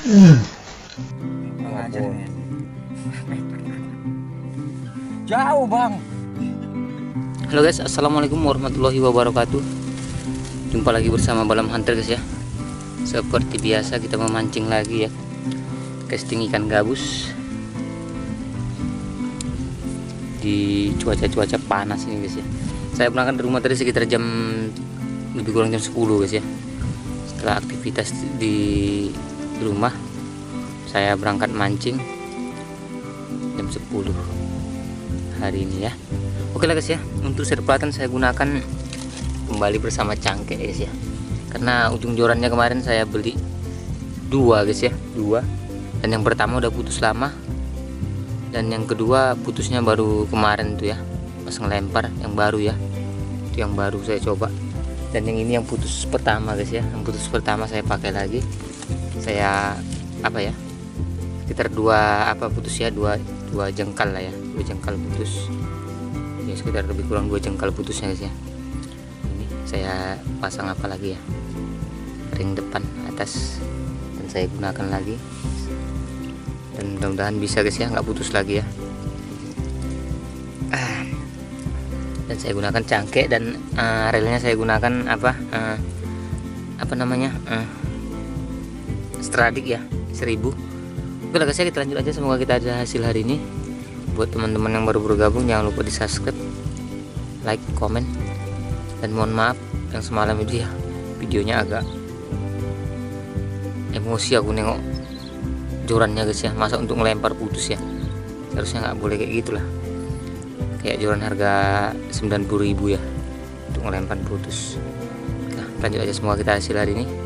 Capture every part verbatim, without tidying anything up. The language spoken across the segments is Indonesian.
Jauh bang. Halo guys, assalamualaikum warahmatullahi wabarakatuh. Jumpa lagi bersama Balam Hunter guys ya. Seperti biasa kita memancing lagi ya, casting ikan gabus di cuaca-cuaca panas ini guys ya. Saya berangkat dari rumah tadi sekitar jam lebih kurang jam sepuluh guys ya. Setelah aktivitas di rumah, saya berangkat mancing jam sepuluh hari ini ya. Oke lah guys ya, untuk serplatan saya gunakan kembali bersama cangkeh guys ya. Karena ujung jorannya kemarin saya beli dua guys ya, dua. Dan yang pertama udah putus lama, dan yang kedua putusnya baru kemarin tuh ya, pas ngelempar yang baru ya. Itu yang baru saya coba. Dan yang ini yang putus pertama guys ya, yang putus pertama saya pakai lagi. Saya apa ya, sekitar dua apa putus ya, dua dua jengkal lah ya, dua jengkal putus ya, sekitar lebih kurang dua jengkal putusnya guys ya. Ini saya pasang apa lagi ya, ring depan atas, dan saya gunakan lagi, dan mudah-mudahan bisa guys ya, nggak putus lagi ya. Ah. Dan saya gunakan cangkeh, dan uh, relnya saya gunakan apa uh, apa namanya uh, Stradik ya, seribu. Oke lah guys ya, kita lanjut aja, semoga kita ada hasil hari ini. Buat teman-teman yang baru bergabung, jangan lupa di subscribe, like, komen, dan mohon maaf yang semalam itu ya videonya agak emosi aku nengok jorannya guys ya. Masa untuk ngelempar putus ya, harusnya nggak boleh kayak gitulah. Kayak joran harga sembilan puluh ribu ya untuk ngelempar putus. Nah lanjut aja, semoga kita hasil hari ini.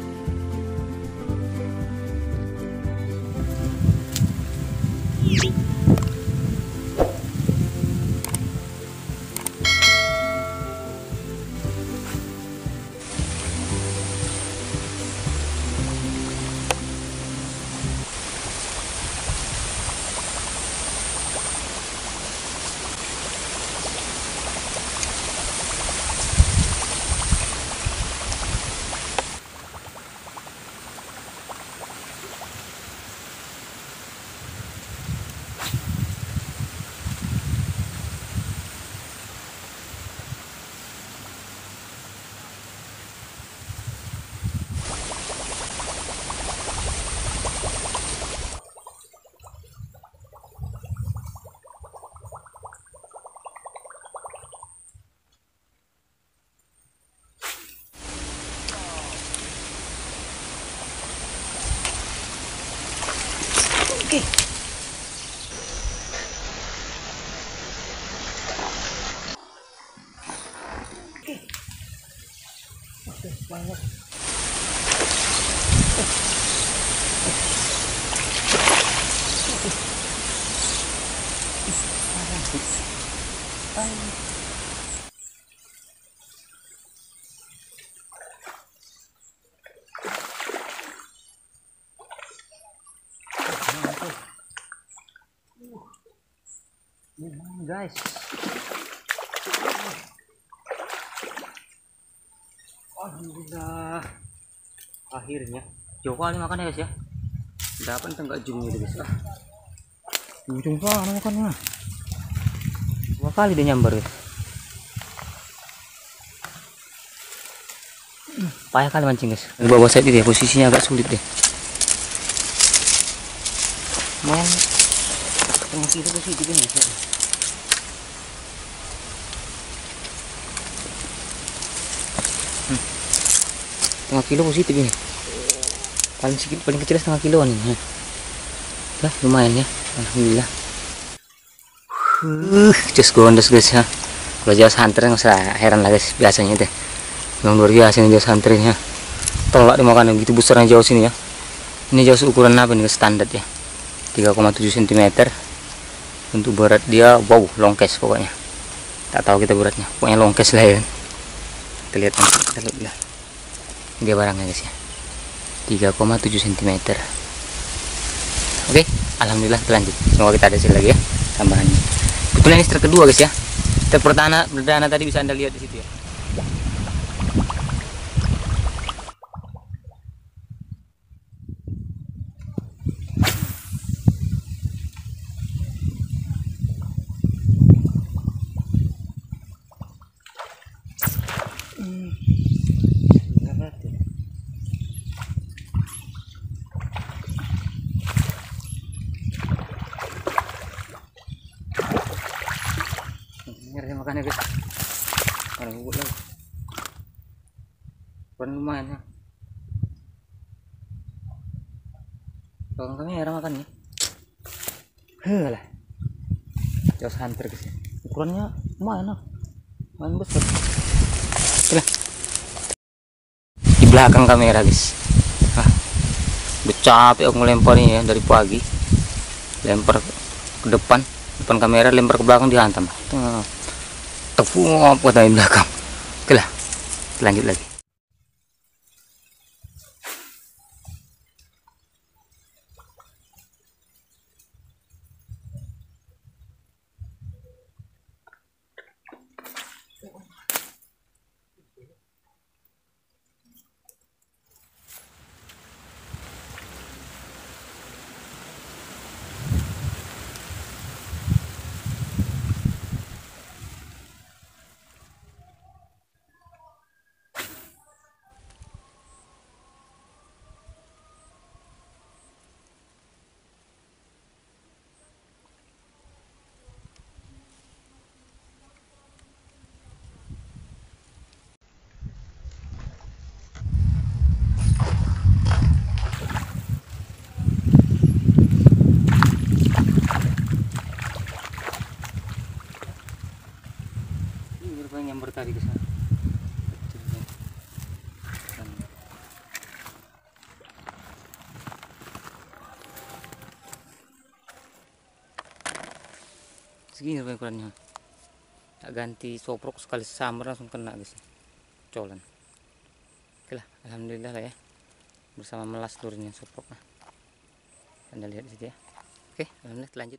Oke. Oke. Oke, banget. Ini guys, alhamdulillah akhirnya jauh kali makan ya guys ya. Dapat enggak jumnya guys lah, ujung banget makannya, dua kali dia nyambar guys. Payah kali mancing guys. Di bawah saya ini ya, posisinya agak sulit deh. Main tengah kilo positif ini ya. Hmm. Setengah kilo positif ini, paling sedikit paling kecil setengah kiloan ini. Nah, lumayan ya, alhamdulillah. Uh, just gondes guys ya. Kalau jauh hunter nggak usah heran lah guys, biasanya deh. Yang luar biasa ini jauh hunter ya. Tolak dimakan gitu besarnya jauh sini ya. Ini jauh ukuran apa nih standar ya? tiga koma tujuh sentimeter. Untuk berat dia wow longkes pokoknya. Tak tahu kita beratnya, pokoknya longkes lah ya. Kita lihat nanti, kita lihat lah. Dia barangnya guys ya, tiga koma tujuh sentimeter. Oke, alhamdulillah terlanjut. Semoga kita ada hasil lagi ya tambahannya. Betul, ini strike kedua guys ya. Strike perdana, perdana tadi bisa Anda lihat di situ ya. ya guys. Mana bubut lagi. Ukuran lumayan ya. Kalau kamera makan ya. Heh lah. Jaws hunter guys ya. Ukurannya lumayan lah. Lumayan besar. Oke lah. Di belakang kamera guys. Ah, udah capek aku ngelempar ini ya dari pagi. Lempar ke depan, depan kamera, lempar ke belakang dihantam. Tepung apa dari belakang. Oke lah, lanjut lagi. Nyamber tadi ke sana. Segini rupanya ukurannya. Tak ganti soprok sekali sambar langsung kena guys. Colan. Oke lah, alhamdulillah lah ya. Bersama melas turunnya soprok lah. Anda lihat di situ ya. Oke, alhamdulillah lanjut.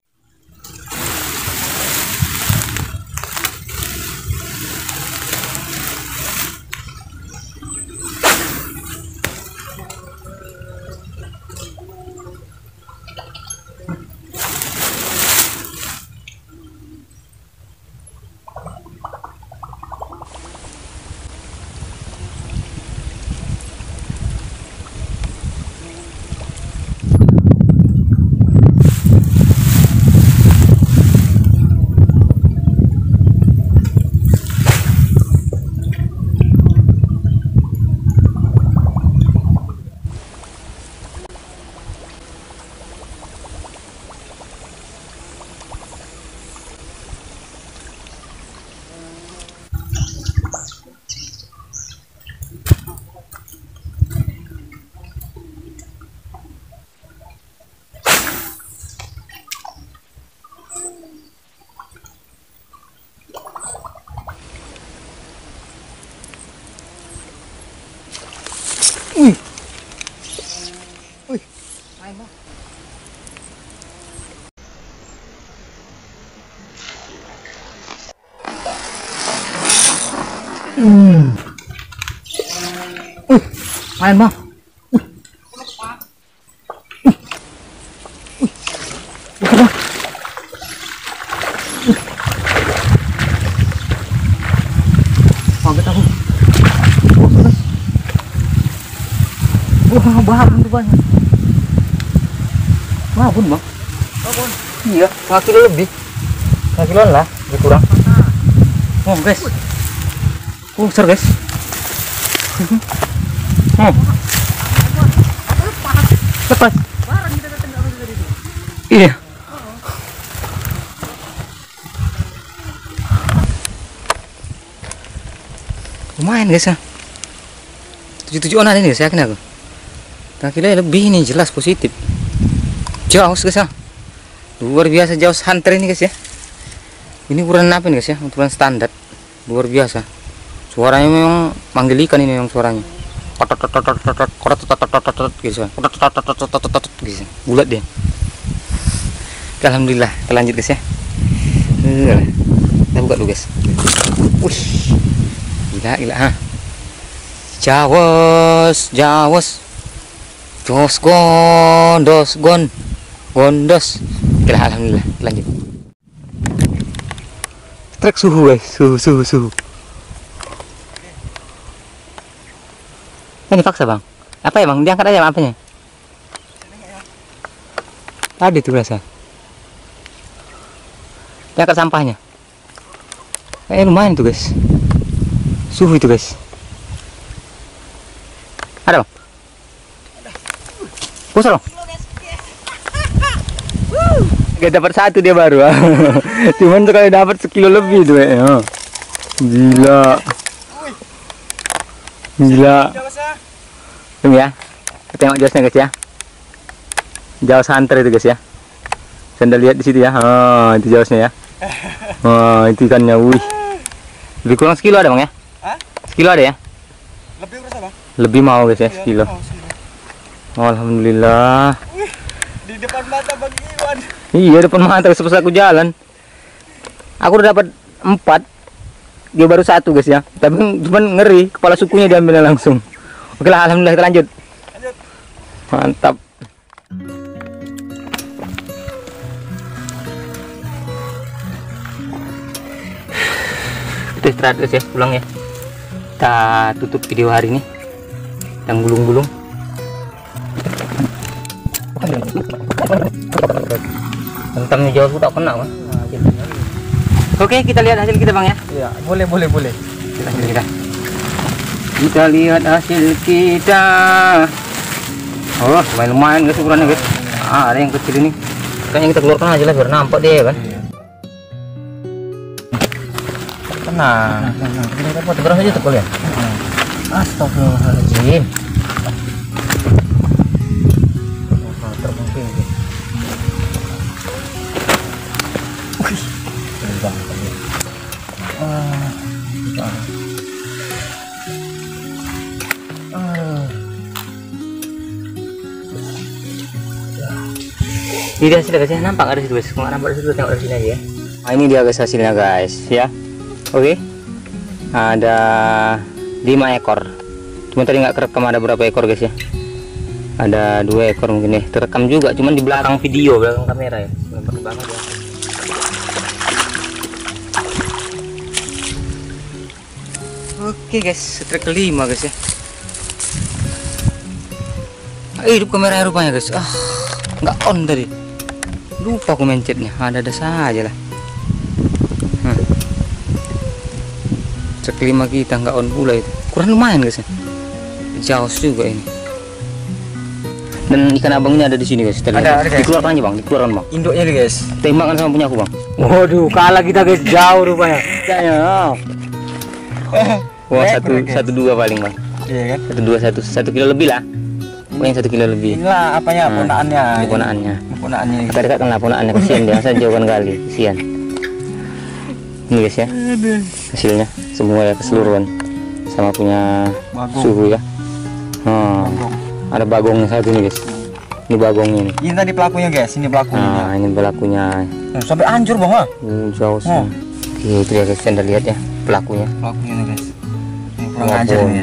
Wih. Wih, main mah. Hmm. Wih, main mah. Wih. Wih. Wih. Bukan mah. Wih. Kaget aku. Wah, babon tuh banyak. Babon bang. Babon. Iya, satu kilo lebih. Satu kiloan lah, lebih kurang. Oh guys. Oh besar guys. Oh. Lepas. Iya. Lumayan guys ya. Tujuh tujuan ini saya yakin aku. Kira lebih ini jelas positif. Jaws guys ya. Luar biasa jaws hunter ini guys ya. Ini ukuran apa nih guys ya? Ukuran standar. Luar biasa. Suaranya memang manggil ikan ini memang suaranya. Guys ya. Bulat dia. Alhamdulillah, kita lanjut guys ya. Kita buka dulu guys. Wih. Gila gila ha. Jawas, jawas. Dos gon, dos gon, gondos. Oke lah, alhamdulillah, lanjut. Trek suhu guys, suhu, suhu, suhu. Ini paksa bang. Apa ya bang? Diangkat aja apanya? Tadi tuh rasa. Diangkat sampahnya. Eh lumayan tuh guys. Suhu itu guys. Ada bang? Pusat bang? Gak dapat satu dia baru. Cuman sekali dapat sekilo lebih tuh eh. Gila. Gila. Tunggu ya. Kita tengok josnya guys ya. Jaws hunter itu guys ya. Anda lihat di situ ya. Oh, itu jawsnya ya. Oh, itu ikannya. Wih. Lebih kurang sekilo ada bang ya? Hah? Sekilo ada ya? Lebih berapa bang? Lebih mau guys ya, sekilo. Oh, alhamdulillah. Wih, di depan mata bang Iwan. Iya, depan mata sepuluh aku jalan. Aku udah dapat empat. Dia baru satu guys ya. Tapi cuman ngeri, kepala sukunya diambilnya langsung. Oke lah, alhamdulillah kita lanjut. Lanjut. Mantap. Kita istirahat guys ya, pulang ya. Kita tutup video hari ini yang gulung-gulung. Hentamnya jauh tak kena kan. Oke, kita lihat hasil kita bang ya. Iya, boleh boleh boleh. Kita hasil kita. Kita lihat hasil kita. Oh, lumayan-lumayan guys ukurannya guys. Ah, ada yang kecil ini. Kayaknya kita keluarkan aja lah biar nampak dia kan. Tenang. Ini dapat berapa aja tuh kalian? Astagfirullahaladzim. Termungkin. Wih. Ah. Ini dia hasilnya guys ya, nampak ada situ guys. Kalau nampak di situ tengok dari sini aja ya. Nah, ini dia guys hasilnya guys ya. Oke, ada lima ekor. Cuma tadi nggak kerekam ada berapa ekor guys ya. Ada dua ekor mungkin nih. Terekam juga, cuman di belakang video, belakang kamera ya. Belakang banget ya. Oke guys, strike kelima guys ya. Eh, hidup kamera rupanya guys. Ah, nggak on tadi. Lupa aku mencetnya. Ada-ada saja lah. Kelima kita nggak on pula itu, kurang lumayan guys ya. Jauh juga ini. Dan ikan abang ini ada di sini guys. Kita ada, ada dikeluarkan aja bang, dikeluarkan bang. Induknya nih guys. Tembakan sama punya aku bang. Waduh, kalah kita guys, jauh rupanya. Kayaknya. Wah, satu satu dua paling bang. Iya kan? Satu dua satu satu kilo lebih lah. Pokoknya satu kilo lebih. Inilah apanya Nah, ponaannya. ini ponaannya. Ponaannya. Kita dekatkan lah ponaannya, kesian dia, saya jauhkan kali, kesian. Ini guys ya, hasilnya semua ya keseluruhan sama punya bagong. Suhu ya. Hmm, Bagong. ada bagongnya satu nih guys. Ini bagongnya nih. Ini tadi pelakunya guys, ini pelakunya. Nah, ini pelakunya. Oh, sampai hancur bang, ha? Hmm, jauh sih. Oh. Oke, itu ya guys, anda lihat ya pelakunya. Pelakunya nih guys. Ini kurang ajar ini ya.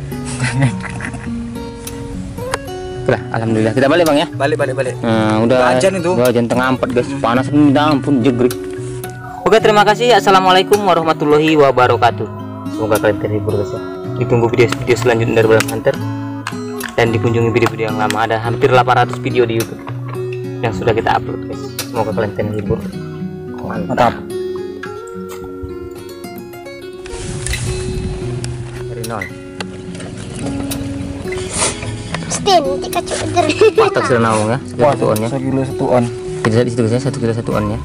Oke lah, alhamdulillah kita balik bang ya. Balik balik balik. Nah, udah. Udah ajan itu. Udah ajan tengah empat guys, panas minta ampun jegrik. Oke, terima kasih. Assalamualaikum warahmatullahi wabarakatuh. Semoga kalian terhibur guys ya. Ditunggu video-video selanjutnya dari Bang Hunter. Dan dikunjungi video-video yang lama. Ada hampir delapan ratus video di YouTube yang sudah kita upload guys. Semoga kalian terhibur. Mantap. Dari nol. Stin, tika cuder. Patok sudah nawang ya. Satu on ya. Satu kilo satu on. Kita di situ guys ya, satu kilo satu on ya.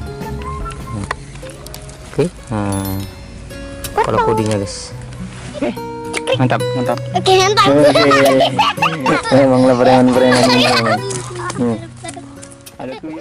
Oke, hmm. Kalau kodinya guys, okay. Mantap, mantap. Oke, mantap. Emang lah berengan berengan. Hmm. Ada tuh.